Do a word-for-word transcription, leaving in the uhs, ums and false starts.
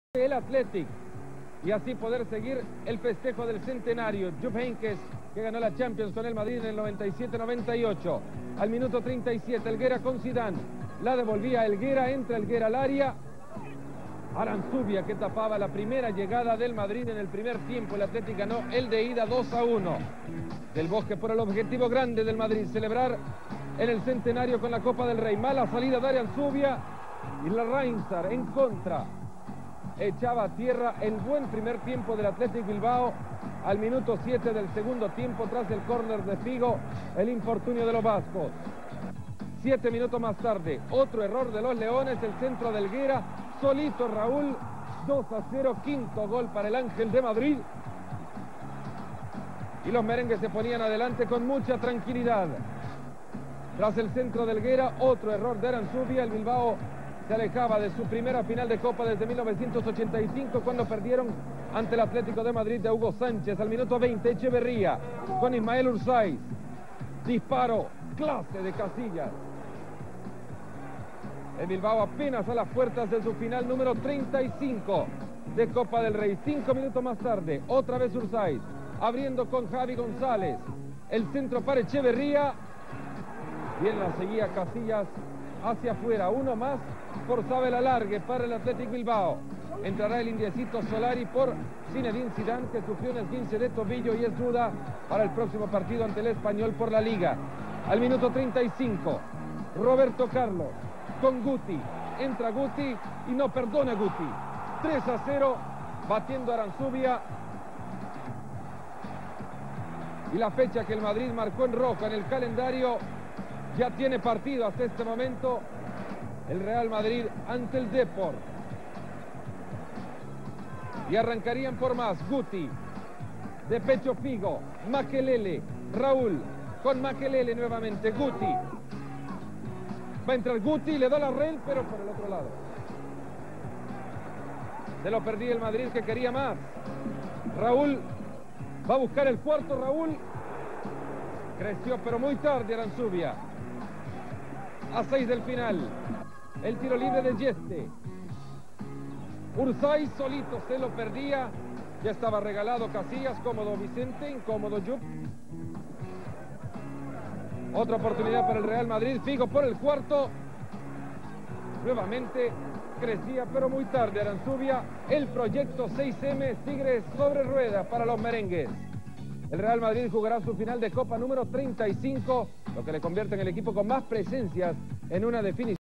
el Athletic y así poder seguir el festejo del centenario. Jupp Heynckes, que ganó la Champions con el Madrid en el noventa y siete noventa y ocho. Al minuto treinta y siete, Helguera con Zidane. La devolvía Helguera, entra Helguera al área. Aranzubia, que tapaba la primera llegada del Madrid en el primer tiempo. El Athletic ganó el de ida dos a uno. Del Bosque por el objetivo grande del Madrid, celebrar en el centenario con la Copa del Rey. Mala salida de Aranzubia y la Reinsar en contra. Echaba a tierra el buen primer tiempo del Athletic Bilbao. Al minuto siete del segundo tiempo, tras el córner de Figo, el infortunio de los vascos. Siete minutos más tarde, otro error de los Leones, el centro de Helguera, solito Raúl, dos a cero, quinto gol para el Ángel de Madrid. Y los merengues se ponían adelante con mucha tranquilidad. Tras el centro de Helguera, otro error de Aranzubia, el Bilbao se alejaba de su primera final de Copa desde mil novecientos ochenta y cinco, cuando perdieron ante el Atlético de Madrid de Hugo Sánchez. Al minuto veinte, Echeverría con Ismael Urzaiz. Disparo, clase de Casillas. El Bilbao apenas a las puertas de su final número treinta y cinco de Copa del Rey. Cinco minutos más tarde, otra vez Urzaiz, abriendo con Javi González. El centro para Echeverría. Bien la seguía Casillas hacia afuera. Uno más, forzaba el alargue para el Athletic Bilbao. Entrará el indiecito Solari por Zinedine Zidane, que sufrió un esguince de tobillo y es duda para el próximo partido ante el Español por la Liga. Al minuto treinta y cinco, Roberto Carlos con Guti. Entra Guti y no perdona Guti. tres a cero, batiendo a Aranzubia. Y la fecha que el Madrid marcó en rojo en el calendario ya tiene partido hasta este momento el Real Madrid ante el Depor. Y arrancarían por más. Guti, de pecho Figo, Makelele, Raúl, con Makelele nuevamente, Guti. Va a entrar Guti, le da la red, pero por el otro lado. Se lo perdía el Madrid, que quería más. Raúl va a buscar el cuarto, Raúl. Creció, pero muy tarde Aranzubia. A seis del final. El tiro libre de Yeste. Urzaiz solito se lo perdía. Ya estaba regalado Casillas. Cómodo Vicente, incómodo Jupp. Otra oportunidad para el Real Madrid. Figo por el cuarto. Nuevamente crecía, pero muy tarde Aranzubia. El proyecto seis eme sigue sobre ruedas para los merengues. El Real Madrid jugará su final de Copa número treinta y cinco, lo que le convierte en el equipo con más presencias en una definición.